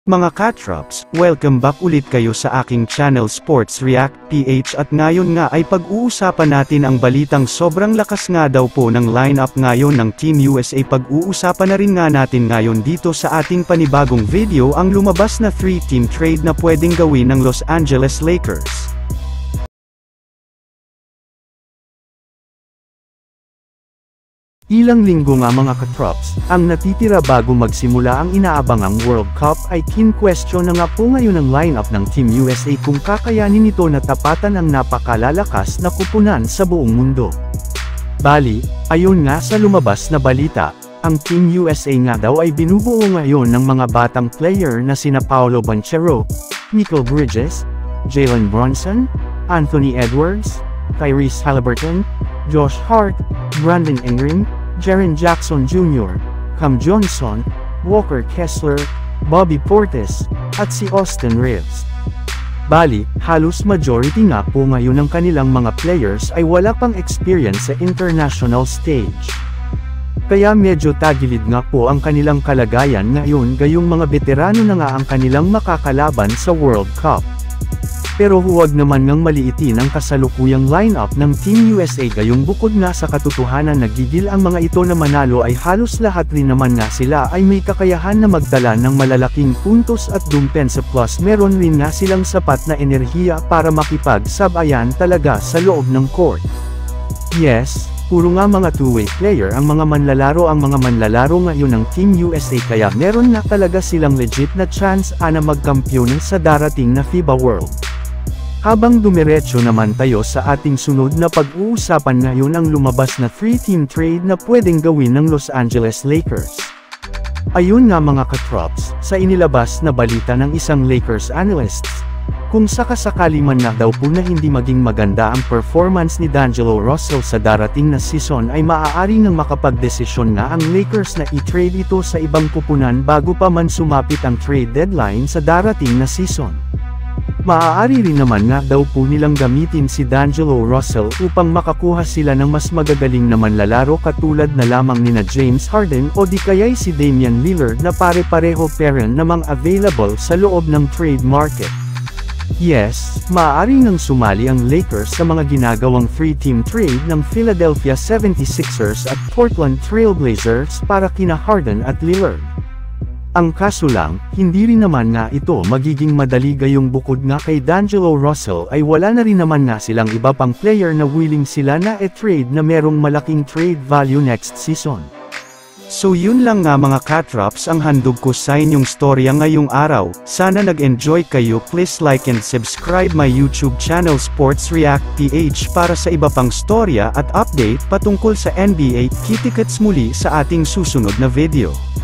Mga Katrops, welcome back ulit kayo sa aking channel Sports React PH at ngayon nga ay pag-uusapan natin ang balitang sobrang lakas nga daw po ng lineup ngayon ng Team USA. Pag-uusapan na rin nga natin ngayon dito sa ating panibagong video ang lumabas na 3-team trade na pwedeng gawin ng Los Angeles Lakers. Ilang linggo nga mga katrops, ang natitira bago magsimula ang inaabangang World Cup ay kin-question na nga po ngayon ang lineup ng Team USA kung kakayanin nito na tapatan ang napakalalakas na kupunan sa buong mundo. Bali, ayon nga sa lumabas na balita, ang Team USA nga daw ay binubuo ngayon ng mga batang player na sina Paolo Banchero, Mikal Bridges, Jalen Brunson, Anthony Edwards, Tyrese Haliburton, Josh Hart, Brandon Ingram, Jaren Jackson Jr., Cam Johnson, Walker Kessler, Bobby Portis, at si Austin Reeves. Bali, halos majority nga po ngayon ng kanilang mga players ay wala pang experience sa international stage. Kaya medyo tagilid nga po ang kanilang kalagayan ngayon gayong mga veterano na nga ang kanilang makakalaban sa World Cup. Pero huwag naman ngang maliitin ang kasalukuyang lineup ng Team USA gayong bukod nga sa katotohanan na gigil ang mga ito na manalo ay halos lahat rin naman nga sila ay may kakayahan na magdala ng malalaking puntos at dumpensa plus meron rin nga silang sapat na enerhiya para makipag-sabayan talaga sa loob ng court. Yes, puro nga mga two-way player ang mga manlalaro ngayon ng Team USA kaya meron nga talaga silang legit na chance na magkampiyon sa darating na FIBA World. Habang dumiretso naman tayo sa ating sunod na pag-uusapan ngayon ang lumabas na 3-team trade na pwedeng gawin ng Los Angeles Lakers. Ayun nga mga katrops, sa inilabas na balita ng isang Lakers analysts, kung sakasakali man na daw po na hindi maging maganda ang performance ni D'Angelo Russell sa darating na season ay maaari nang makapagdesisyon na ang Lakers na i-trade ito sa ibang kupunan bago pa man sumapit ang trade deadline sa darating na season. Maaari rin naman nga daw po nilang gamitin si D'Angelo Russell upang makakuha sila ng mas magagaling na manlalaro katulad na lamang nina James Harden o di kaya'y si Damian Lillard na pare-pareho pairing namang available sa loob ng trade market. Yes, maaari nang sumali ang Lakers sa mga ginagawang 3-team trade ng Philadelphia 76ers at Portland Trail Blazers para kina Harden at Lillard. Ang kaso lang, hindi rin naman nga ito magiging madali gayong bukod nga kay D'Angelo Russell ay wala na rin naman nga silang iba pang player na willing sila na e-trade na merong malaking trade value next season. So yun lang nga mga Katrops ang handog ko sa inyong storya ngayong araw. Sana nag-enjoy kayo. Please like and subscribe my YouTube channel Sports React PH para sa iba pang storya at update patungkol sa NBA. Kita-kits muli sa ating susunod na video.